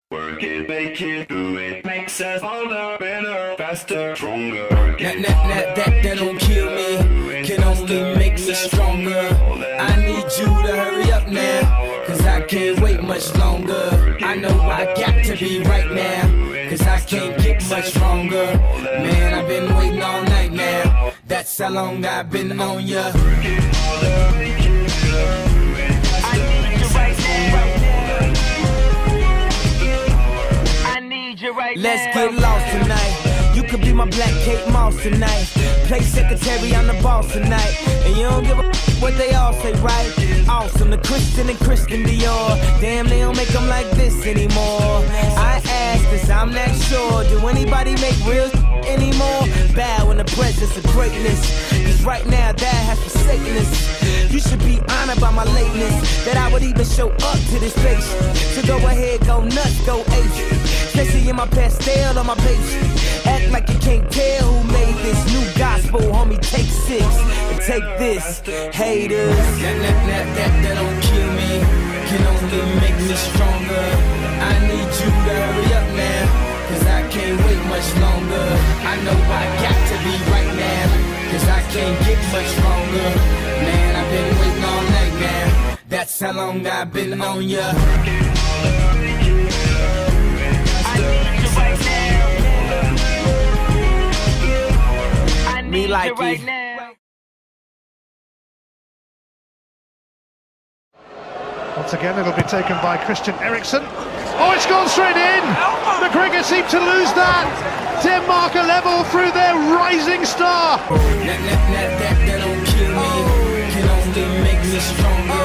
Work it, make it, do it, makes us harder, better, faster, stronger. That don't kill me, can only make me stronger. I need you to hurry up now, cause I can't wait much longer. I know I got to be right now, cause I can't get much stronger. Man, I've been waiting all night now, that's how long I've been on ya. Let's get lost tonight. You could be my Black Kate Moss tonight. Play secretary, I'm the boss tonight. And you don't give a what they all say, right? Awesome, the Christian and Christian Dior. Damn, they don't make them like this anymore. I ask, cause I'm not sure. Do anybody make real anymore? Bow in the presence of greatness, cause right now that has forsaken us. You should be honored by my lateness, that I would even show up to this place. So go ahead, go nuts, go ape. Especially in my pastel on my page. Act like you can't tell who made this new gospel, homie. Take 6 and take this, haters. That don't kill me, can only make me stronger. I need you to hurry up now, cause I can't wait much longer. I know I got to be right now, cause I can't get much stronger. Man, I've been waiting all night now, that's how long I've been on ya. Me like it. Once again, it'll be taken by Christian Eriksen. Oh, it's gone straight in! McGregor seemed to lose that. Denmark are level through their rising star. That don't kill me, can only make me stronger.